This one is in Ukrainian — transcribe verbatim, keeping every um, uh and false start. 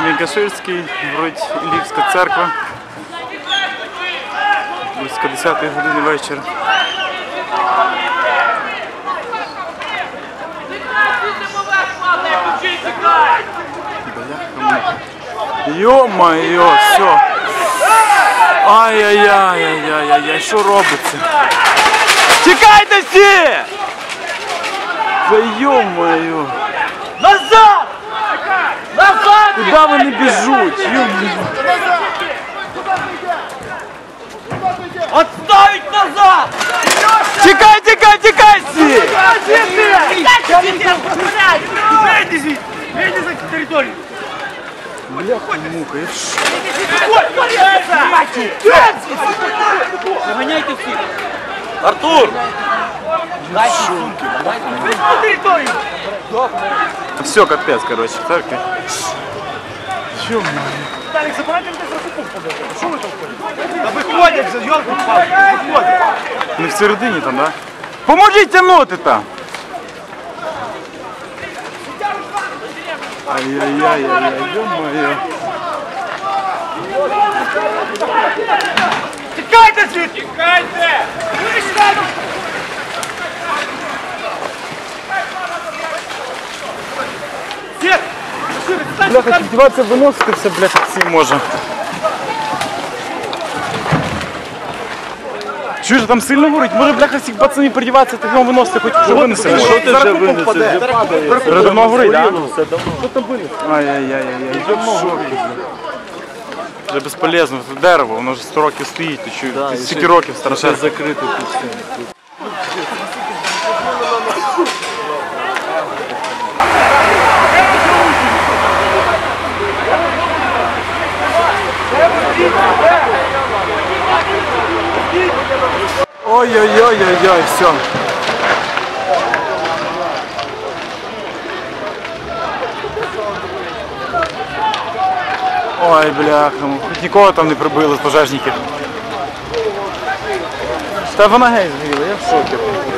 Мігаширський, вроді Іллівська церква. Близько десятої години вечора. Йо-моє, все. Ай-яй-яй-яй-яй-яй, що робиться? Тікайте всі! Да йо-моє. Назад! Назад! Куда вони біжуть? Йо-моє. Отставить назад! Тікай, тікай, тікай всі! Вийди звідси! Вийди за територію! Бляха, мука, я ш... Заганяйте всіх! Артур! Вийди на територію! Все, капець, короче, так. Йо-моє. Віталік, забирайте людей за купу входити. Що ви там ходите? Та виходять вже, йолку впав, виходять. Не всередині там, да? Поможіть тягнути там! Ай-яй-яй-яй-яй, йо-моє. Тікайте звідти! Тікайте! Сєт! Бляха, піддіватися, виносити все, бляха, всі може. Чуєш, там сильно горить? Може, бляха, всіх пацанів придіватися, так його виносити, хоч вже винесемо. Що ти вже винесеш? Вже падає. Вже давно горить, так? Все давно. Що там винесеш? Ай-яй-яй-яй, я в шокі. Вже безполезно, це дерево, воно вже сто років стоїть, ти чуєш, Да, ти і стільки ще- років Ще старше. закрито тут все. Ой-ой-ой-ой-ой, все. Ой, бляха, хоч нікого там не прибили з пожежників. Та вона геть згоріла, я в шокі.